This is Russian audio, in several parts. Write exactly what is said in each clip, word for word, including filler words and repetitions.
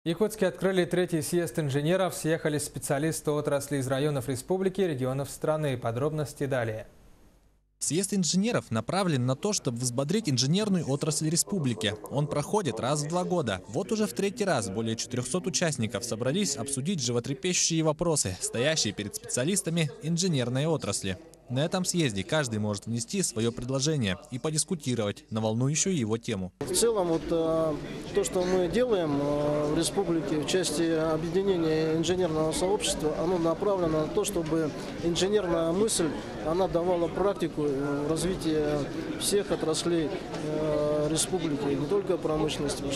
В Якутске открыли третий съезд инженеров. Съехались специалисты отрасли из районов республики и регионов страны. Подробности далее. Съезд инженеров направлен на то, чтобы взбодрить инженерную отрасль республики. Он проходит раз в два года. Вот уже в третий раз более четырёхсот участников собрались обсудить животрепещущие вопросы, стоящие перед специалистами инженерной отрасли. На этом съезде каждый может внести свое предложение и подискутировать на волнующую его тему. В целом, вот то, что мы делаем в республике в части объединения инженерного сообщества, оно направлено на то, чтобы инженерная мысль, она давала практику развития всех отраслей республики, не только промышленности, потому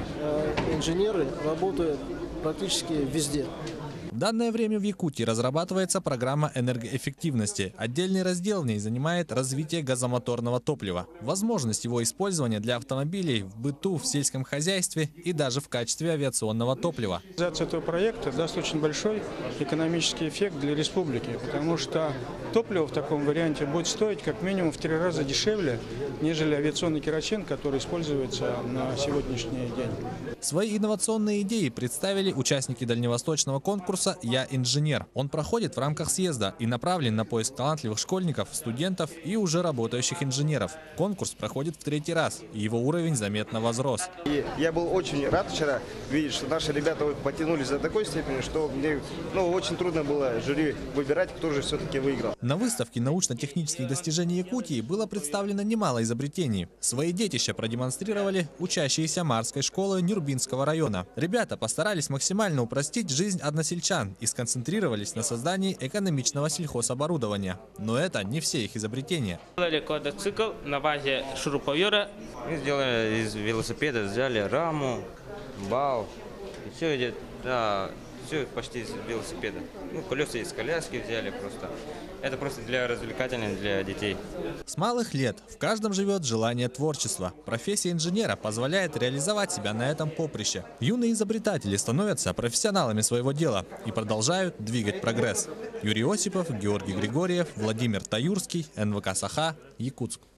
что инженеры работают практически везде. В данное время в Якутии разрабатывается программа энергоэффективности. Отдельный раздел в ней занимает развитие газомоторного топлива. Возможность его использования для автомобилей в быту, в сельском хозяйстве и даже в качестве авиационного топлива. Реализация этого проекта даст очень большой экономический эффект для республики, потому что топливо в таком варианте будет стоить как минимум в три раза дешевле, нежели авиационный керосин, который используется на сегодняшний день. Свои инновационные идеи представили участники дальневосточного конкурса «Я инженер». Он проходит в рамках съезда и направлен на поиск талантливых школьников, студентов и уже работающих инженеров. Конкурс проходит в третий раз, и его уровень заметно возрос. И я был очень рад вчера видеть, что наши ребята потянулись до такой степени, что мне ну, очень трудно было жюри выбирать, кто же все-таки выиграл. На выставке научно-технических достижений Якутии было представлено немало изобретений. Свои детища продемонстрировали учащиеся Марской школы Нюрбинского района. Ребята постарались максимально упростить жизнь односельчан и сконцентрировались на создании экономичного сельхозоборудования. Но это не все их изобретения. Сделали квадроцикл на базе шуруповерта. Мы сделали из велосипеда, взяли раму, бал. И все идет, да, все почти из велосипеда. Ну, колеса из коляски взяли просто. Это просто для развлекательных, для детей. С малых лет в каждом живет желание творчества. Профессия инженера позволяет реализовать себя на этом поприще. Юные изобретатели становятся профессионалами своего дела и продолжают двигать прогресс. Юрий Осипов, Георгий Григорьев, Владимир Таюрский, эн вэ ка «Саха», Якутск.